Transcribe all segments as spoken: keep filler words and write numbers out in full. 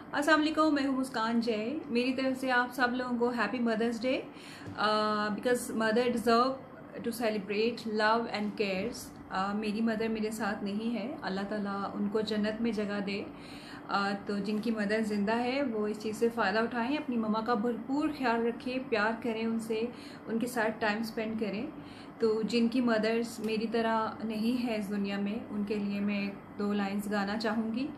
अस्सलाम वालेकुम, मैं हूँ मुस्कान जय। मेरी तरफ से आप सब लोगों को happy mother's day, because mother deserve to celebrate love and cares. मेरी मदर मेरे साथ नहीं है, अल्लाह ताला उनको जन्नत में जगह दे। uh, तो जिनकी मदर ज़िंदा है वो इस चीज़ से फ़ायदा उठाएं, अपनी मम्मा का भरपूर ख्याल रखें, प्यार करें उनसे, उनके साथ टाइम स्पेंड करें। तो जिनकी मदर्स मेरी तरह नहीं है इस दुनिया में, उनके लिए मैं दो लाइंस गाना चाहूँगी।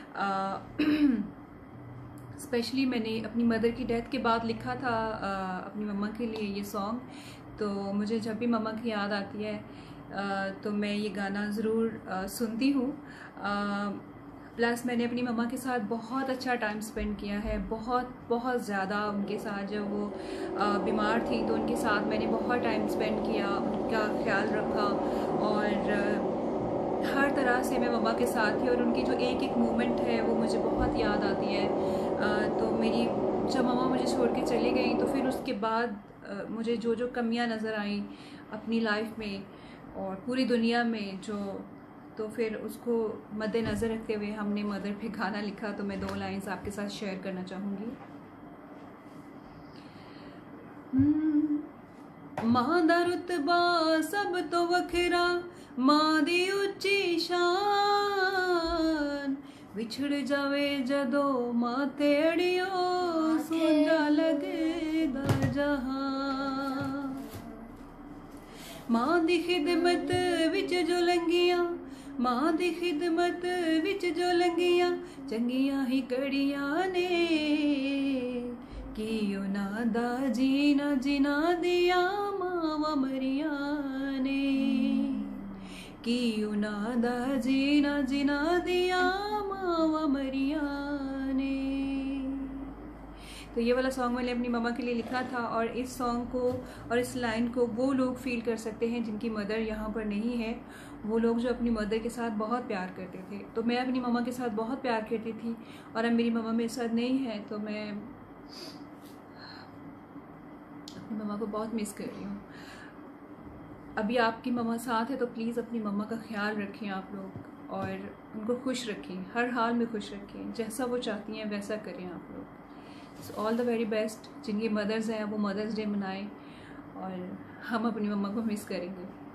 स्पेशली uh, मैंने अपनी मदर की डेथ के बाद लिखा था uh, अपनी मम्मा के लिए ये सॉन्ग। तो मुझे जब भी मम्मा की याद आती है uh, तो मैं ये गाना ज़रूर uh, सुनती हूँ। प्लस uh, मैंने अपनी मम्मा के साथ बहुत अच्छा टाइम स्पेंड किया है, बहुत बहुत ज़्यादा उनके साथ। जब वो uh, बीमार थी तो उनके साथ मैंने बहुत टाइम स्पेंड किया, उनका ख्याल रखा और uh, हर तरह से मैं मम्मा के साथ थी और उनकी जो एक एक मोमेंट है वो मुझे बहुत याद आती है। आ, तो मेरी जब मम्मा मुझे छोड़ के चली गई तो फिर उसके बाद आ, मुझे जो जो कमियां नज़र आईं अपनी लाइफ में और पूरी दुनिया में जो, तो फिर उसको मद्देनज़र रखते हुए हमने मदर पे गाना लिखा। तो मैं दो लाइंस आपके साथ शेयर करना चाहूँगी। मां दा रुतबा सब तो वखरा, मां दी उच्ची शान, विछड़ जावे जदो मां ते अड़ियो, सोंजा लगदा जहां। मां दी खिदमत विच जो लंगियां, मां दी खिदमत विच जो लंगियां, चंगियां ही कड़ियां ने, कि उन्हां दा जीना जिना दिया मावा मरिया ने, कि उन्हां दा जीना जिना दिया मावा मरिया ने। तो ये वाला सॉन्ग मैंने अपनी मम्मा के लिए लिखा था और इस सॉन्ग को और इस लाइन को वो लोग फील कर सकते हैं जिनकी मदर यहाँ पर नहीं है, वो लोग जो अपनी मदर के साथ बहुत प्यार करते थे। तो मैं अपनी मम्मा के साथ बहुत प्यार करती थी और अब मेरी मम्मा मेरे साथ नहीं है तो मैं अपनी मम्मा को बहुत मिस कर रही हूँ। अभी आपकी मम्मा साथ है तो प्लीज़ अपनी मम्मा का ख्याल रखें आप लोग और उनको खुश रखें, हर हाल में खुश रखें, जैसा वो चाहती हैं वैसा करें आप लोग। So all the very best. जिनकी मदर्स हैं वो मदर्स डे मनाएं और हम अपनी मम्मा को मिस करेंगे।